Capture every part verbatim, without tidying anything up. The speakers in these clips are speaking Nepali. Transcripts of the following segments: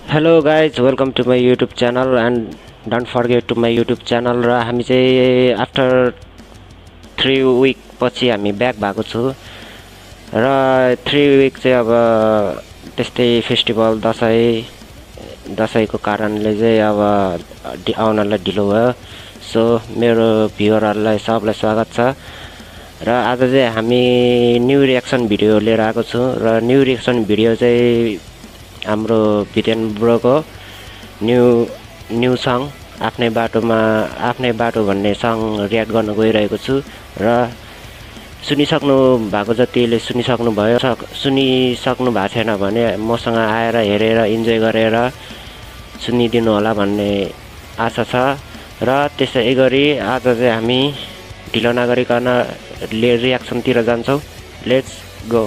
Hello guys, welcome to my YouTube channel and don't forget to my YouTube channel. र हामी चाहिँ after three week पछि हामी ब्याक भएको छु र three week चाहिँ अब त्यस्तै फेस्टिभल दशैं दशैंको कारणले चाहिँ अब आउनलाई ढिलो भयो। सो मेरो भ्युअरहरुलाई सबलाई स्वागत छ र आज चाहिँ हामी न्यू रिएक्सन भिडियो लिएर आएको छु र न्यू रिएक्सन भिडियो चाहिँ हाम्रो vten ब्रोको न्यू न्यू सङ आफ्नै बाटोमा आफ्नै बाटो भन्ने सङ रिएक्ट गर्न गइरहेको छु र सुनिसक्नु भएको जतिले सुनिसक्नु भयो सुनिसक्नु भएको छैन भने मसँग आएर हेरेर इन्जोय गरेर सुनिदिनु होला भन्ने आशा छ र त्यसै गरी आज चाहिँ हामी ढिलो नगरिकन रिएक्सनतिर जान्छौं। Let's go.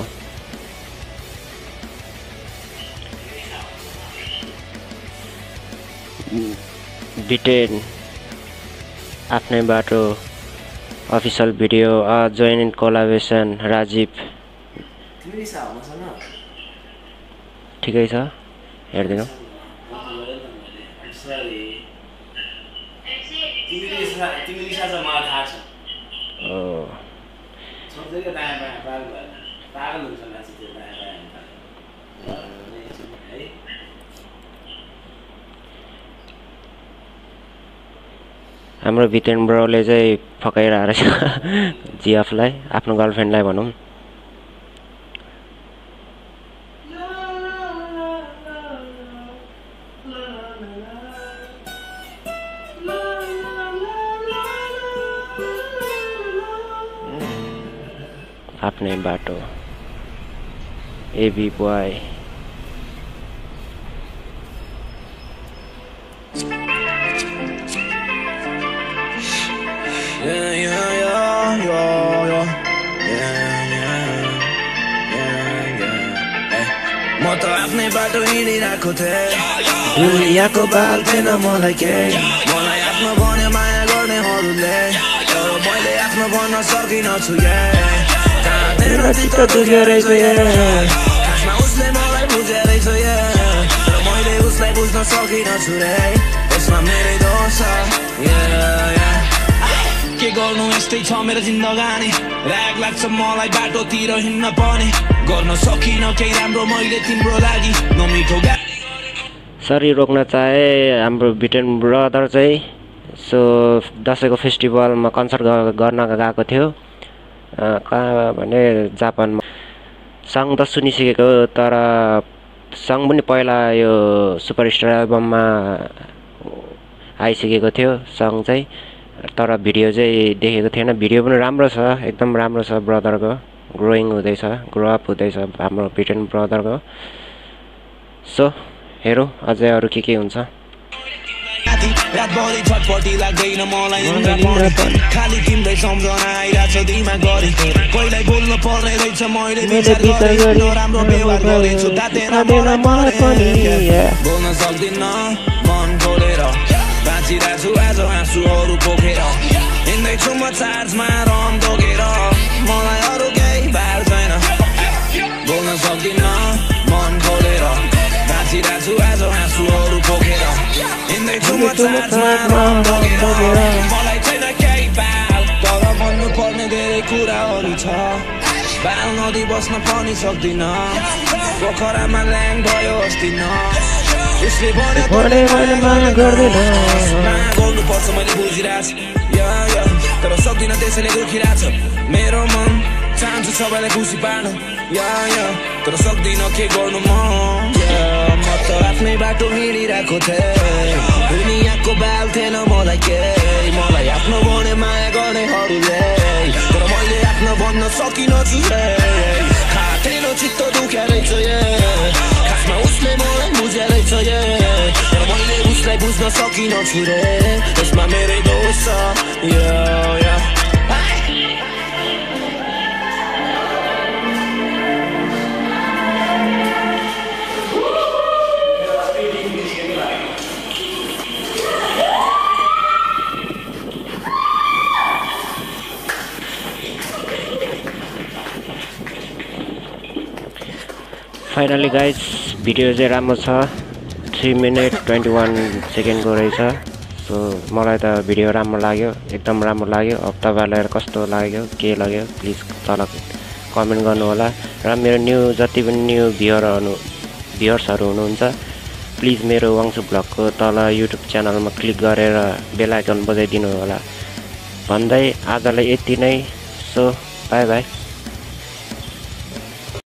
vten आफ्नै बाटो official video join in collaboration Rajiv ठिकै छ हेर्दिनु। हाम्रो vten ब्रोले चाहिँ फकाइरहेको रहेछ जिएफलाई आफ्नो गर्लफ्रेन्डलाई भनौं। आफ्नै बाटो एबी बोय Yeah, yeah, yeah, yeah, yeah, yeah, yeah, yeah. Hey, म त आफ्नै बाटो हिँडिरहेको थिएँ, दुनियाँको बाल थिएन मलाई केही। मलाई आफ्नो भन्यो माया गर्नेहरूले, तर मैले आफ्नो भन्न सकिनँ छु। कहाँतिर चित्त दुख्यो रहेछ, खासमा उसले मलाई बुझे रहेछ, तर मैले उसलाई बुझ्न सकिनँ छु रे। यसमा मेरै दोष छ। के गर्नु यस्तै छ मेरो जिन्दगानी, राग लाग्छ मलाई बाटोतिर हिँड्न पनि, गर्न सकिन केही राम्रो मैले तिम्रो लागि नमिठो गाली। सरी रोक्न चाहे हाम्रो vten ब्रदर चाहिँ सो दशैंको फेस्टिभलमा कन्सर्ट गर्न गएको थियो कहाँ भने जापानमा। सङ त सुनिसकेको तर सङ पनि पहिला यो सुपरस्टार एल्बममा आइसकेको थियो सङ चाहिँ, तर भिडियो चाहिँ देखेको थिएन। भिडियो पनि राम्रो छ, एकदम राम्रो छ ब्रदरको, ग्रोइङ हुँदैछ, ग्रो अप हुँदैछ हाम्रो vten ब्रदरको। सो हेरौँ अझै अरू के के हुन्छ। रातभरि छटपटी लाग्दैन मलाई खाली तिम्रै सम्झना आइरहेछ दिमागभरि। पहिल्यै बोल्नु पर्ने रहेछ मैले विचार गरेँ, नराम्रो व्यवहार गरेछु तातेर मलाई पनि बोल्न सक्दिनँ मन खोलेर, बाँचिरहेको छु आज आँसुहरू पोखेर, हिँड्दैछु म चार्जमा रम तोकेर, मलाई अरू केही बार छैन। बोल्न सक्दिनँ मन खोलेर, बाँचिरहेको छु आज आँसुहरू पोखेर, हिँड्दैछु म चार्जमा रम तोकेर, मलाई छैन केही बाल, तर भन्नु पर्ने धेरै कुराहरू छ। बाल नदी बस्न पनि सक्दिनँ, पोखरामा ल्याङ भयो अस्ति न, उसले भन्यो माया गर्दैन, माया गर्नुपर्छ मैले बुझिरहेको छु, तर सक्दिनँ त्यसैले दुखिरहेछ मेरो मन। चाहन्छु सबैलाई खुसी पार्न, तर सक्दिनँ के गर्नु म। म त आफ्नै बाटो हिँडिरहेको थिएँ, दुनियाँको बाल थिएन मलाई केही। मलाई आफ्नो भने माया गर्नेहरूले, तर मैले आफ्नो भन्न सकिनँ छु। खाँदैन चित्त दुख्या रहेछ, खासमा उसले मलाई बुझे रहेछ, तर मैले उसलाई बुझ्न सकिनँ छु रे। यसमा मेरै दोष छ। फाइनली गाइज भिडियो चाहिँ राम्रो छ, थ्री मिनट ट्वेन्टी वान सेकेन्डको रहेछ। सो मलाई त भिडियो राम्रो लाग्यो, एकदम राम्रो लाग्यो। अब तपाईँहरूलाई कस्तो लाग्यो के लाग्यो प्लिज तल कमेन्ट गर्नु होला। र मेरो न्यू जति पनि न्यू भ्युअरहरू भ्युअर्सहरू हुनुहुन्छ प्लिज मेरो वाङ्सु ब्लगको तल युट्युब च्यानलमा क्लिक गरेर बेल आइकन बजाइदिनु होला भन्दै आजलाई यति नै। So bye by.